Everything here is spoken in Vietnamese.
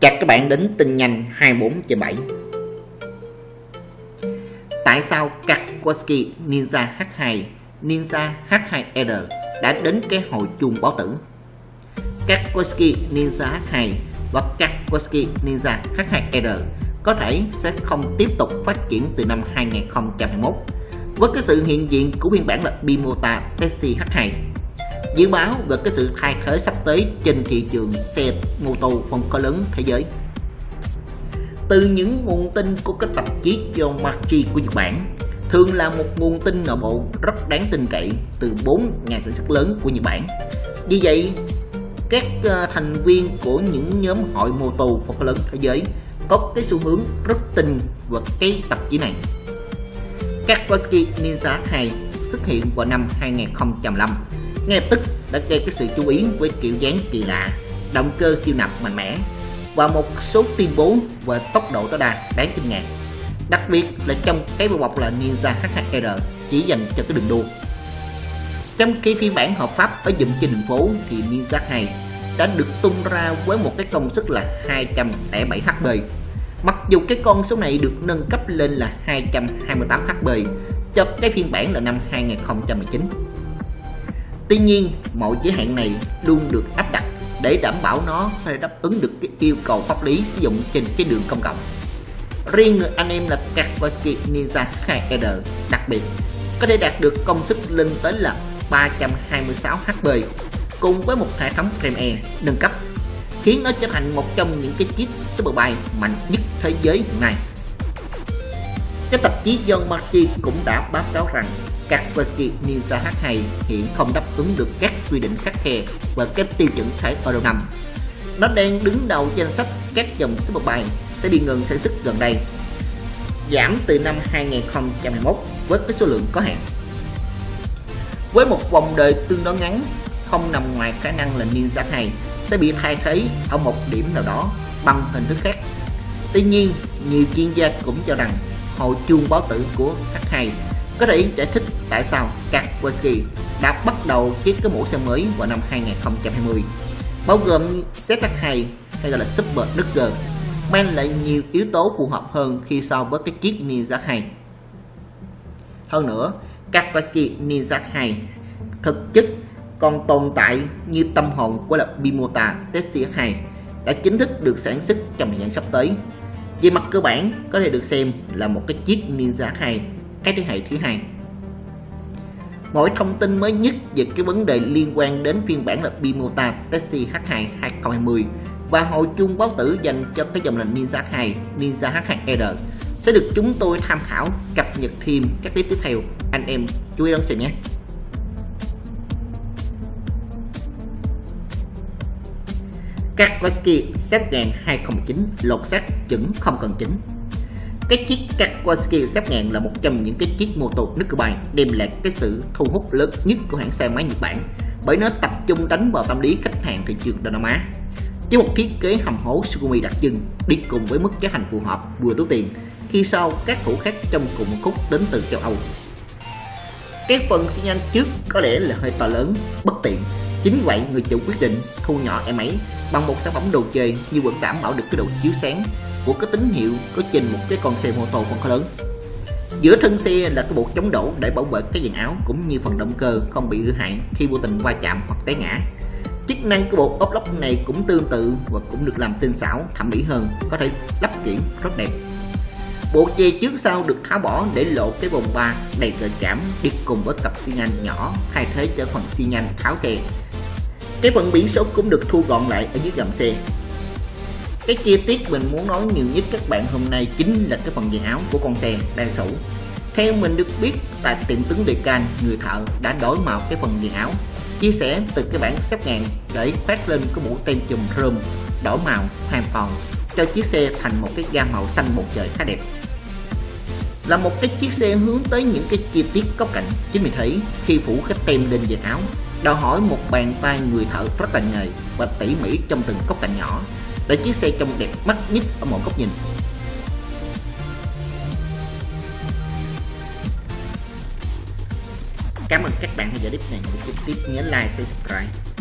Chào các bạn đến tin nhanh 24/7. Tại sao Kawasaki Ninja H2, Ninja H2R đã đến cái hồi chuông báo tử? Kawasaki Ninja H2 và Kawasaki Ninja H2R có thể sẽ không tiếp tục phát triển từ năm 2021 với cái sự hiện diện của phiên bản là Bimota Taxi H2. Dự báo về cái sự thay thế sắp tới trên thị trường xe mô tô phân khối lớn thế giới. Từ những nguồn tin của các tạp chí Yomiuri của Nhật Bản, thường là một nguồn tin nội bộ rất đáng tin cậy từ 4 nhà sản xuất lớn của Nhật Bản. Vì vậy, các thành viên của những nhóm hội mô tô phân khối lớn thế giới có cái xu hướng rất tin vào cái tạp chí này. Kawasaki Ninja H2 xuất hiện vào năm 2005, ngay lập tức đã gây cái sự chú ý với kiểu dáng kỳ lạ, động cơ siêu nạp mạnh mẽ và một số tuyên bố về tốc độ tối đa đáng kinh ngạc. Đặc biệt là trong cái bộ bọc là Ninja H2R chỉ dành cho cái đường đua. Trong khi phiên bản hợp pháp ở dụm trên đường phố thì Ninja H2 đã được tung ra với một cái công suất là 207 HP. Mặc dù cái con số này được nâng cấp lên là 228 HP cho cái phiên bản là năm 2019. Tuy nhiên, mọi giới hạn này luôn được áp đặt để đảm bảo nó phải đáp ứng được cái yêu cầu pháp lý sử dụng trên cái đường công cộng. Riêng người anh em là Kawasaki Ninja H2R đặc biệt có thể đạt được công suất lên tới là 326 HP cùng với một hệ thống frame Air nâng cấp, khiến nó trở thành một trong những cái chiếc Superbike mạnh nhất thế giới hiện nay. Cái tạp chí Yomiuri cũng đã báo cáo rằng Kawasaki Ninja H2 hiện không đáp ứng được các quy định khắt khe và các tiêu chuẩn thải Euro 5. Nó đang đứng đầu danh sách các dòng Superbike sẽ bị ngừng sản xuất gần đây, giảm từ năm 2021 với cái số lượng có hạn. Với một vòng đời tương đối ngắn, không nằm ngoài khả năng là Ninja H2 sẽ bị thay thế ở một điểm nào đó bằng hình thức khác. Tuy nhiên, nhiều chuyên gia cũng cho rằng hồi chuông báo tử của H2 có thể giải thích tại sao Kawasaki đã bắt đầu với cái mẫu xe mới vào năm 2020, bao gồm ZH2 hay gọi là Super Duster, mang lại nhiều yếu tố phù hợp hơn khi so với cái chiếc Ninja H2. Hơn nữa, Kawasaki Ninja H2 thực chất còn tồn tại như tâm hồn của là Bimota Taxi H2 đã chính thức được sản xuất trong thời gian sắp tới. Về mặt cơ bản có thể được xem là một cái chiếc Ninja H2 cái thế hệ thứ hai. Mọi thông tin mới nhất về cái vấn đề liên quan đến phiên bản là Bimota Taxi H2 2020 và hồi chuông báo tử dành cho cái dòng là Ninja H2, Ninja H2R sẽ được chúng tôi tham khảo cập nhật thêm các clip tiếp theo. Anh em chú ý đón xem nhé. Kawasaki Z1000 2019 lột xác chuẩn không cần chỉnh. Cái chiếc Kawasaki Z1000 là một trong những cái chiếc mô tô nước Dubai đem lại cái sự thu hút lớn nhất của hãng xe máy Nhật Bản, bởi nó tập trung đánh vào tâm lý khách hàng thị trường Đông Nam Á. Với một thiết kế hầm hố Sugumi đặc trưng đi cùng với mức giá thành phù hợp vừa túi tiền khi sau các thủ khác trong cùng một khúc đến từ châu Âu. Cái phần xi nhan trước có lẽ là hơi to lớn, bất tiện. Chính vậy người chủ quyết định thu nhỏ em ấy bằng một sản phẩm đồ chơi nhưng vẫn đảm bảo được cái độ chiếu sáng của cái tín hiệu có trên một cái con xe mô tô phân khối lớn. Giữa thân xe là cái bộ chống đổ để bảo vệ cái dàn áo cũng như phần động cơ không bị hư hại khi vô tình va chạm hoặc té ngã. Chức năng của bộ ốp lốc này cũng tương tự và cũng được làm tinh xảo, thẩm mỹ hơn, có thể lắp chuyển rất đẹp. Bộ che trước sau được tháo bỏ để lộ cái vòng ba đầy gợi cảm đi cùng với cặp xi nhan nhỏ thay thế cho phần xi nhan tháo xe. Cái phần biển số cũng được thu gọn lại ở dưới gầm xe. Cái chi tiết mình muốn nói nhiều nhất các bạn hôm nay chính là cái phần dàn áo của con xe đang sủ. Theo mình được biết, tại tiệm tướng Decan, người thợ đã đổi màu cái phần dàn áo, chia sẻ từ cái bản Z1000 để khoác lên cái mũ tem chùm chrome đổi màu hoàn toàn cho chiếc xe thành một cái gam màu xanh bầu trời khá đẹp. Là một cái chiếc xe hướng tới những cái chi tiết góc cạnh, chính vì thế khi phủ cái tem lên dàn áo đòi hỏi một bàn tay người thợ rất là nghề và tỉ mỉ trong từng góc cạnh nhỏ để chiếc xe trông đẹp mắt nhất ở mọi góc nhìn. Cảm ơn các bạn theo dõi clip này. Tiếp nhớ like, subscribe.